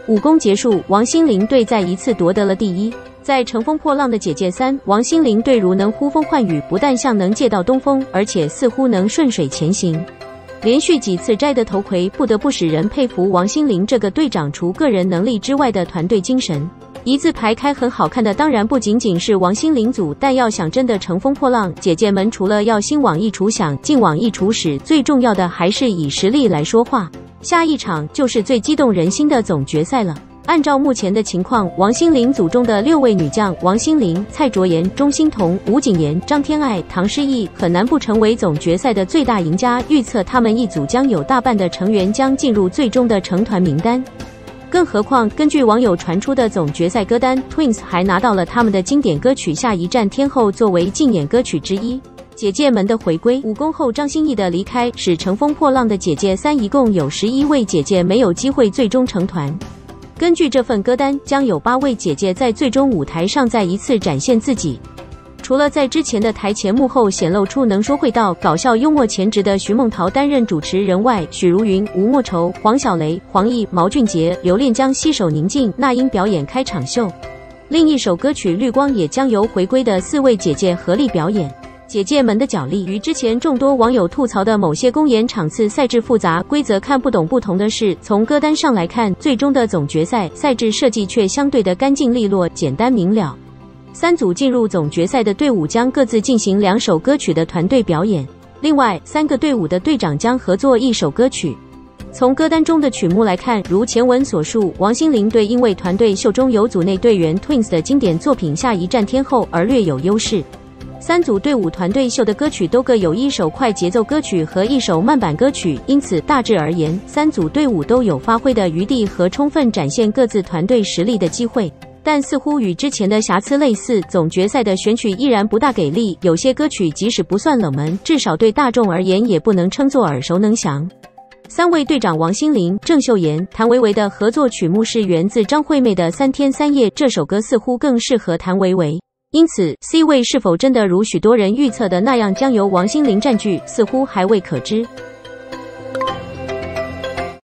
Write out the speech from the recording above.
武功结束，王心凌队再一次夺得了第一。在乘风破浪的姐姐3，王心凌队如能呼风唤雨，不但像能借道东风，而且似乎能顺水前行。连续几次摘得头盔，不得不使人佩服王心凌这个队长除个人能力之外的团队精神。一字排开很好看的当然不仅仅是王心凌组，但要想真的乘风破浪，姐姐们除了要心往一处想，劲往一处使，最重要的还是以实力来说话。下一场就是最激动人心的总决赛了。按照目前的情况，王心凌组中的6位女将王心凌、蔡卓妍、钟欣桐、吴谨言、张天爱、唐诗逸很难不成为总决赛的最大赢家。预测他们一组将有大半的成员将进入最终的成团名单。更何况，根据网友传出的总决赛歌单 ，Twins 还拿到了他们的经典歌曲《下一站天后》作为竞演歌曲之一。姐姐们的回归，武功后张歆艺的离开，使乘风破浪的姐姐3一共有11位姐姐没有机会最终成团。根据这份歌单，将有8位姐姐在最终舞台上再一次展现自己。除了在之前的台前幕后显露出能说会道、搞笑幽默潜质的徐梦桃担任主持人外，许茹芸、吴莫愁、黄小雷、黄奕、毛俊杰、刘恋将携手宁静、那英表演开场秀。另一首歌曲《绿光》也将由回归的4位姐姐合力表演。姐姐们的角力与之前众多网友吐槽的某些公演场次赛制复杂、规则看不懂不同的是，从歌单上来看，最终的总决赛赛制设计却相对的干净利落、简单明了。3组进入总决赛的队伍将各自进行2首歌曲的团队表演，另外3个队伍的队长将合作1首歌曲。从歌单中的曲目来看，如前文所述，王心凌队因为团队秀中有组内队员 Twins 的经典作品《下一站天后》而略有优势。3组队伍团队秀的歌曲都各有1首快节奏歌曲和1首慢板歌曲，因此大致而言，3组队伍都有发挥的余地和充分展现各自团队实力的机会。但似乎与之前的瑕疵类似，总决赛的选曲依然不大给力，有些歌曲即使不算冷门，至少对大众而言也不能称作耳熟能详。3位队长王心凌、郑秀妍、谭维维的合作曲目是源自张惠妹的《3天3夜》，这首歌似乎更适合谭维维。因此 C 位是否真的如许多人预测的那样将由王心凌占据，似乎还未可知。